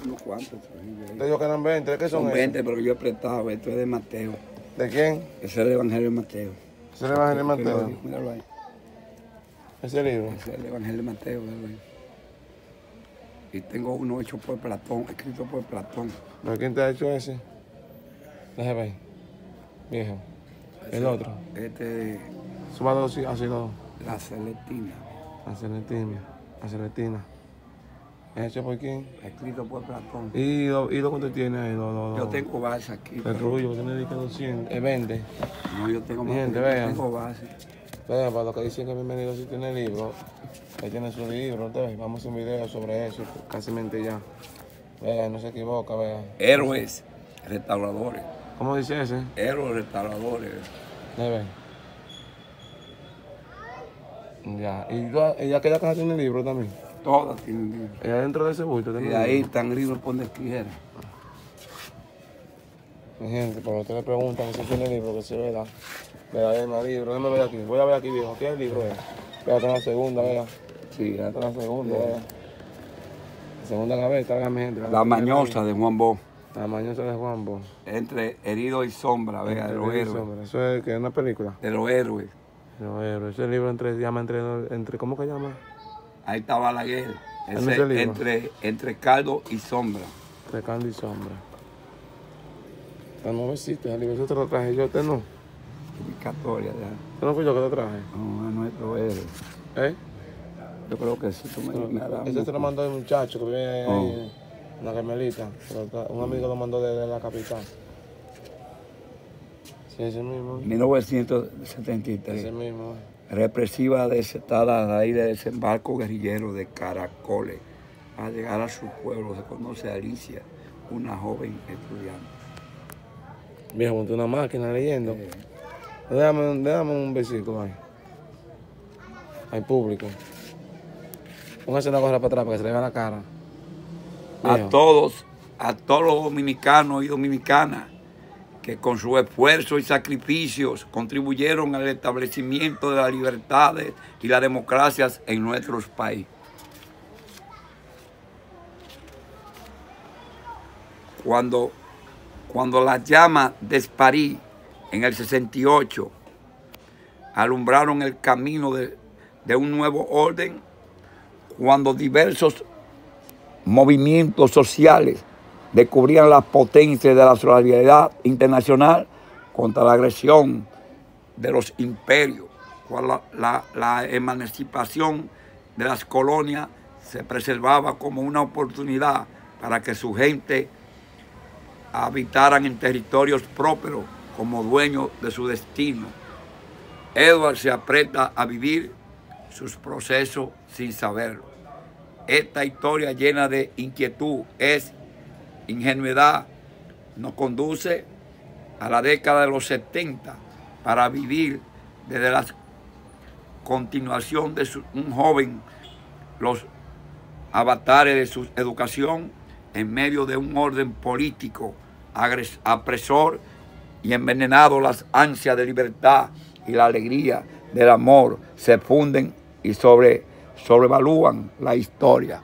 unos cuantos. Te digo que eran 20, ¿qué son 20, pero yo he prestado. Esto es de Mateo. ¿De quién? Ese es el Evangelio de Mateo. ¿Ese es el Evangelio de Mateo? Míralo ahí. ¿Ese libro? Ese es el Evangelio de Mateo, míralo ahí. Y tengo uno hecho por Platón, escrito por Platón. ¿Pero quién te ha hecho ese? Déjame ver. Viejo. El otro. Este, Suba dos, así dos. la Celestina. La Celestina. ¿Es hecho por quién? Escrito por Platón. ¿Y lo cuánto tiene ahí? Yo tengo base aquí. El rullo, tiene de 200, 20. No, yo tengo más. Gente, Yo vean. tengo base. Vean, para los que dicen que bienvenido si tiene libro, él tiene su libro, entonces vamos a hacer un video sobre eso, casi ya. Vean, no se equivoca, vean. Héroes restauradores. ¿Cómo dice ese? Héroes restauradores. Ven. Ya, y aquella caja tiene libro también. Todas tienen libros. Y adentro de ese bulto Y tiene ahí libro. están libros por donde quiera. Mi gente, cuando ustedes le preguntan si tiene libro, que se vea. Vea, hay más libro, déjame ver aquí. Voy a ver aquí, viejo. ¿Qué libro es? Vea, está en la segunda, vea. Sí, Está en la segunda, vea. La segunda gaveta, vea, mi gente. La mañosa de Juan Bosch. La mañosa de Juan Bosch. Entre herido y sombra, vea, de los héroes. Eso es que es una película. De los héroes. Los héroes. Ese libro llama entre ¿cómo que llama? Ahí está Balaguer. ¿Dónde está el libro? Entre caldo y sombra. Entre caldo y sombra. Está nuevecito, el libro te lo traje yo, usted no. Dedicatoria, ya. ¿Usted no fui yo que lo traje? No, es nuestro héroe. ¿Eh? Yo creo que sí, tú me harás. Ese se lo mandó el muchacho que vive ahí en la Carmelita. Un amigo lo mandó desde la capital. Sí, ese mismo. 1973. Ese mismo. Represiva desatada a raíz del desembarco guerrillero de Caracoles. Al llegar a su pueblo se conoce a Alicia, una joven estudiante. Viejo, monté una máquina leyendo. Déjame un versículo ahí. Al público. Póngase la gorra para atrás para que se le vea la cara. A todos los dominicanos y dominicanas que con su esfuerzo y sacrificios contribuyeron al establecimiento de las libertades y las democracias en nuestros países. Cuando las llamas de París en el 68 alumbraron el camino de un nuevo orden, cuando diversos movimientos sociales descubrían las potencias de la solidaridad internacional contra la agresión de los imperios, cuando la emancipación de las colonias se preservaba como una oportunidad para que su gente habitaran en territorios prósperos como dueños de su destino. Edward se aprieta a vivir sus procesos sin saberlo. Esta historia llena de inquietud, ingenuidad, nos conduce a la década de los 70 para vivir desde la continuación de un joven, los avatares de su educación en medio de un orden político apresor y envenenado. Las ansias de libertad y la alegría del amor se funden y sobrevalúan la historia.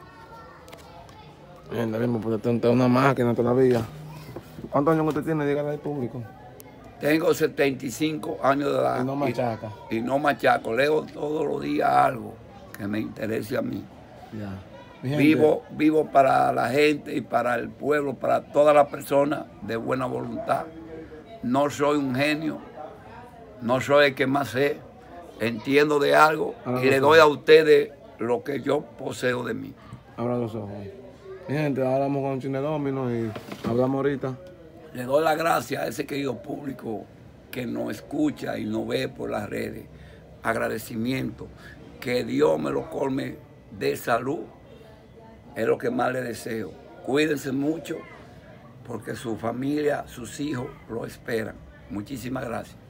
Bien, debemos poner una máquina todavía. ¿Cuántos años usted tiene? Dígale al público. Tengo 75 años de edad. Y no machaca. Y no machaco. Leo todos los días algo que me interese a mí. Ya. Vivo para la gente y para el pueblo, para todas las personas de buena voluntad. No soy un genio, no soy el que más sé, entiendo de algo y le doy a ustedes lo que yo poseo de mí. Abra los ojos. Mi gente, ahora vamos con Chine Domino y hablamos ahorita. Le doy las gracias a ese querido público que nos escucha y nos ve por las redes. Agradecimiento. Que Dios me lo colme de salud. Es lo que más le deseo. Cuídense mucho porque su familia, sus hijos lo esperan. Muchísimas gracias.